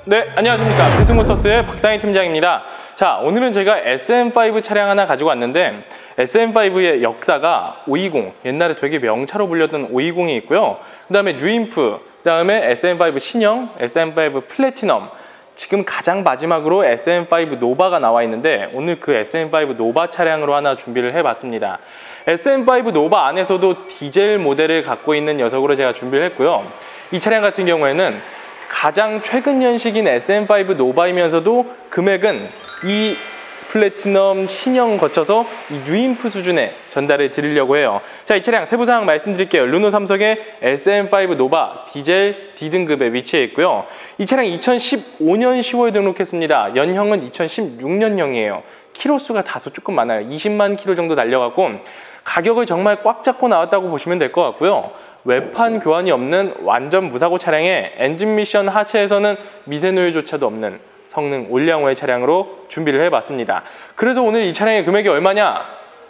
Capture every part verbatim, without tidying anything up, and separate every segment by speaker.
Speaker 1: 네, 안녕하십니까. 필승모터스의 박상희 팀장입니다. 자, 오늘은 제가 에스엠 파이브 차량 하나 가지고 왔는데 에스엠 파이브의 역사가 오이공, 옛날에 되게 명차로 불렸던 오이공이 있고요. 그 다음에 뉴인프, 그 다음에 에스엠 파이브 신형, 에스엠 파이브 플래티넘, 지금 가장 마지막으로 에스엠 파이브 노바가 나와 있는데 오늘 그 에스엠 파이브 노바 차량으로 하나 준비를 해봤습니다. 에스엠 파이브 노바 안에서도 디젤 모델을 갖고 있는 녀석으로 제가 준비를 했고요. 이 차량 같은 경우에는 가장 최근 연식인 에스엠 파이브 노바이면서도 금액은 이 플래티넘 신형 거쳐서 이 뉴인프 수준에 전달해 드리려고 해요. 자, 이 차량 세부사항 말씀드릴게요. 르노 삼성의 에스엠 파이브 노바 디젤 D등급에 위치해 있고요. 이 차량 이천십오 년 시월 등록했습니다. 연형은 이천십육 년형이에요. 키로수가 다소 조금 많아요. 이십만 킬로 정도 달려가고 가격을 정말 꽉 잡고 나왔다고 보시면 될 것 같고요. 외판 교환이 없는 완전 무사고 차량에 엔진 미션 하체에서는 미세노유조차도 없는 성능 올량호의 차량으로 준비를 해봤습니다. 그래서 오늘 이 차량의 금액이 얼마냐?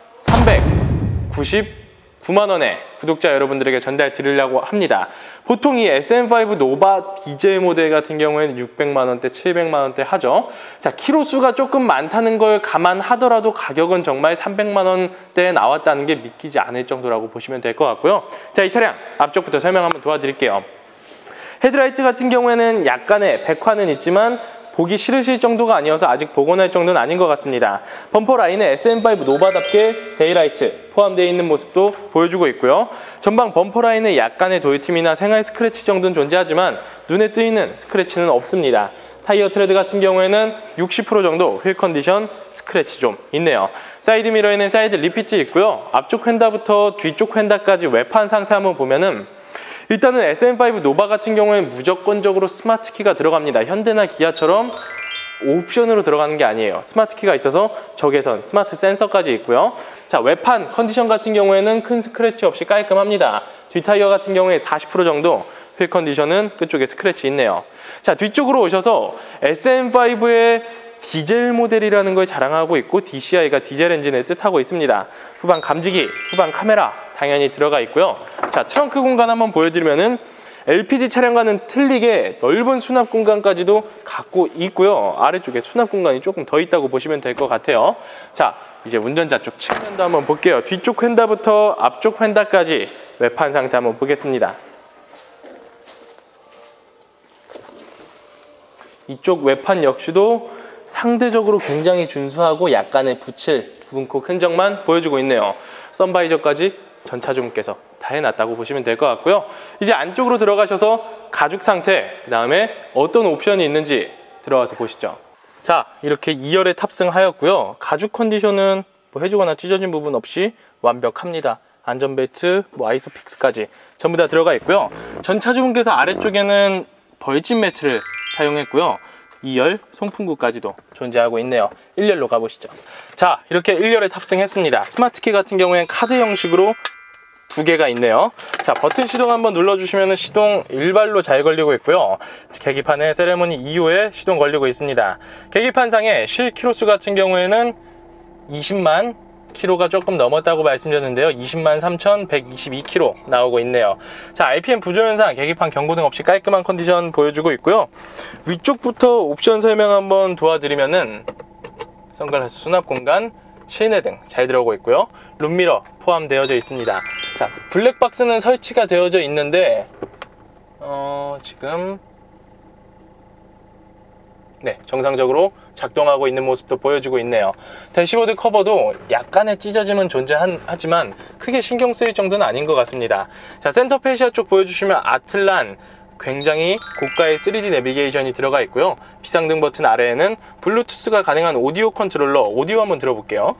Speaker 1: 삼백구십구만 원에 구독자 여러분들에게 전달 드리려고 합니다. 보통 이 에스엠 파이브 노바 디젤 모델 같은 경우에는 육백만 원대, 칠백만 원대 하죠. 자, 키로수가 조금 많다는 걸 감안하더라도 가격은 정말 삼백만 원대에 나왔다는 게 믿기지 않을 정도라고 보시면 될 것 같고요. 자, 이 차량 앞쪽부터 설명 한번 도와드릴게요. 헤드라이트 같은 경우에는 약간의 백화는 있지만 보기 싫으실 정도가 아니어서 아직 복원할 정도는 아닌 것 같습니다. 범퍼 라인에 에스엠 파이브 노바답게 데이라이트 포함되어 있는 모습도 보여주고 있고요. 전방 범퍼 라인에 약간의 돌팀이나 생활 스크래치 정도는 존재하지만 눈에 띄는 스크래치는 없습니다. 타이어 트레드 같은 경우에는 육십 퍼센트 정도 휠 컨디션 스크래치 좀 있네요. 사이드 미러에는 사이드 리피트 있고요. 앞쪽 휀다부터 뒤쪽 휀다까지 외판 상태 한번 보면은 일단은 에스엠 파이브 노바 같은 경우에는 무조건적으로 스마트 키가 들어갑니다. 현대나 기아처럼 옵션으로 들어가는 게 아니에요. 스마트 키가 있어서 적외선, 스마트 센서까지 있고요. 자, 외판 컨디션 같은 경우에는 큰 스크래치 없이 깔끔합니다. 뒷타이어 같은 경우에 사십 퍼센트 정도 휠 컨디션은 끝쪽에 스크래치 있네요. 자, 뒤쪽으로 오셔서 에스엠 파이브의 디젤 모델이라는 걸 자랑하고 있고 디씨아이가 디젤 엔진을 뜻하고 있습니다. 후방 감지기, 후방 카메라 당연히 들어가 있고요. 자, 트렁크 공간 한번 보여드리면은 엘피지 차량과는 틀리게 넓은 수납 공간까지도 갖고 있고요. 아래쪽에 수납 공간이 조금 더 있다고 보시면 될 것 같아요. 자, 이제 운전자 쪽 측면도 한번 볼게요. 뒤쪽 휀다부터 앞쪽 휀다까지 외판 상태 한번 보겠습니다. 이쪽 외판 역시도 상대적으로 굉장히 준수하고 약간의 붙일, 부분콕 흔적만 보여주고 있네요. 선바이저까지 전차주분께서 다 해놨다고 보시면 될 것 같고요. 이제 안쪽으로 들어가셔서 가죽 상태, 그 다음에 어떤 옵션이 있는지 들어가서 보시죠. 자, 이렇게 이 열에 탑승하였고요. 가죽 컨디션은 뭐 해주거나 찢어진 부분 없이 완벽합니다. 안전벨트, 뭐 아이소픽스까지 전부 다 들어가 있고요. 전차주분께서 아래쪽에는 벌집 매트를 사용했고요. 이 열 송풍구까지도 존재하고 있네요. 일 열로 가보시죠. 자, 이렇게 일 열에 탑승했습니다. 스마트키 같은 경우엔 카드 형식으로 두 개가 있네요. 자, 버튼 시동 한번 눌러주시면 시동 일발로 잘 걸리고 있고요. 계기판에 세레모니 이 호에 시동 걸리고 있습니다. 계기판상에 실 키로수 같은 경우에는 이십만 킬로가 조금 넘었다고 말씀드렸는데요. 이십만 삼천백이십이 킬로 나오고 있네요. 자, 알피엠 부조현상 계기판 경고등 없이 깔끔한 컨디션 보여주고 있고요. 위쪽부터 옵션 설명 한번 도와드리면은 선글라스 수납 공간, 실내등 잘 들어오고 있고요. 룸미러 포함되어져 있습니다. 자, 블랙박스는 설치가 되어져 있는데 어, 지금 네, 정상적으로 작동하고 있는 모습도 보여주고 있네요. 대시보드 커버도 약간의 찢어짐은 존재하지만 크게 신경 쓰일 정도는 아닌 것 같습니다. 자, 센터 페시아 쪽 보여주시면 아틀란 굉장히 고가의 쓰리디 내비게이션이 들어가 있고요. 비상등 버튼 아래에는 블루투스가 가능한 오디오 컨트롤러, 오디오 한번 들어볼게요.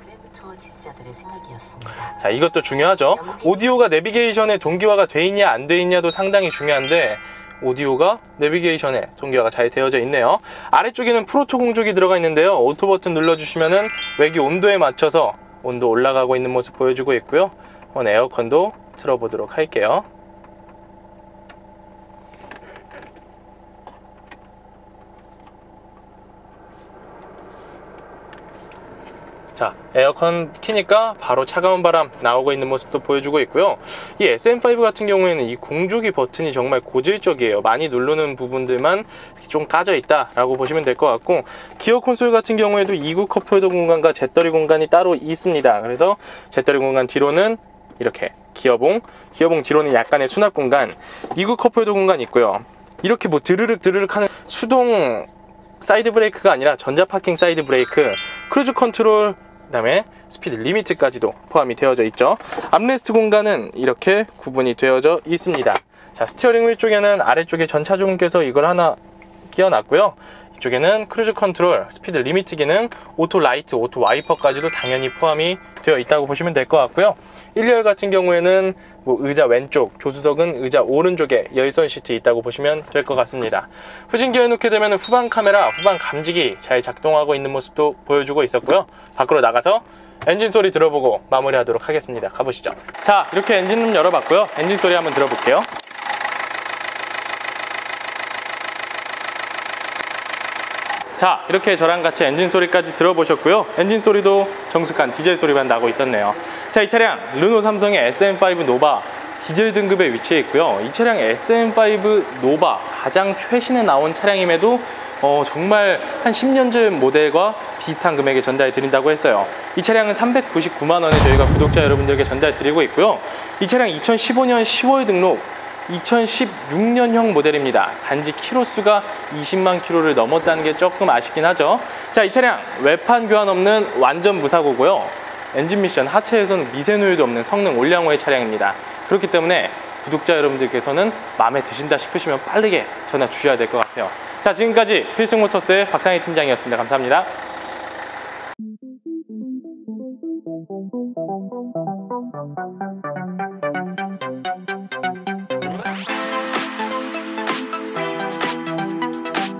Speaker 1: 자, 이것도 중요하죠. 오디오가 내비게이션에 동기화가 돼 있냐 안 돼 있냐도 상당히 중요한데 오디오가 내비게이션에 동기화가 잘 되어져 있네요. 아래쪽에는 프로토 공조기 들어가 있는데요. 오토 버튼 눌러주시면은 외기 온도에 맞춰서 온도 올라가고 있는 모습 보여주고 있고요. 한번 에어컨도 틀어보도록 할게요. 자, 에어컨 키니까 바로 차가운 바람 나오고 있는 모습도 보여주고 있고요. 이 에스엠 파이브 같은 경우에는 이 공조기 버튼이 정말 고질적이에요. 많이 누르는 부분들만 좀 까져 있다 라고 보시면 될 것 같고, 기어 콘솔 같은 경우에도 이구 컵홀더 공간과 재떨이 공간이 따로 있습니다. 그래서 재떨이 공간 뒤로는 이렇게 기어봉, 기어봉 뒤로는 약간의 수납 공간, 이구 컵홀더 공간이 있고요. 이렇게 뭐 드르륵 드르륵 하는 수동 사이드 브레이크가 아니라 전자 파킹 사이드 브레이크, 크루즈 컨트롤, 그 다음에 스피드 리미트까지도 포함이 되어져 있죠. 암레스트 공간은 이렇게 구분이 되어져 있습니다. 자, 스티어링 휠 쪽에는 아래쪽에 전차주분께서 이걸 하나 끼워놨고요. 이쪽에는 크루즈 컨트롤, 스피드 리미트 기능, 오토 라이트, 오토 와이퍼까지도 당연히 포함이 되어 있다고 보시면 될 것 같고요. 일 열 같은 경우에는 뭐 의자 왼쪽, 조수석은 의자 오른쪽에 열선 시트 있다고 보시면 될 것 같습니다. 후진기어 해놓게 되면 후방 카메라, 후방 감지기 잘 작동하고 있는 모습도 보여주고 있었고요. 밖으로 나가서 엔진 소리 들어보고 마무리하도록 하겠습니다. 가보시죠. 자, 이렇게 엔진룸 열어봤고요. 엔진 소리 한번 들어볼게요. 자, 이렇게 저랑 같이 엔진 소리까지 들어보셨고요. 엔진 소리도 정숙한 디젤 소리만 나고 있었네요. 자, 이 차량 르노 삼성의 에스엠 파이브 노바 디젤 등급에 위치해 있고요. 이 차량 에스엠 파이브 노바 가장 최신에 나온 차량임에도 어, 정말 한 십 년 전 모델과 비슷한 금액에 전달 드린다고 했어요. 이 차량은 삼백구십구만 원에 저희가 구독자 여러분들께 전달 드리고 있고요. 이 차량 이천십오 년 시월 등록, 이천십육 년형 모델입니다. 단지 키로수가 이십만 킬로를 넘었다는 게 조금 아쉽긴 하죠. 자, 이 차량 외판 교환 없는 완전 무사고고요. 엔진 미션 하체에서는 미세노유도 없는 성능 올량호의 차량입니다. 그렇기 때문에 구독자 여러분들께서는 마음에 드신다 싶으시면 빠르게 전화 주셔야 될 것 같아요. 자, 지금까지 필승모터스의 박상희 팀장이었습니다. 감사합니다.
Speaker 2: Thank you.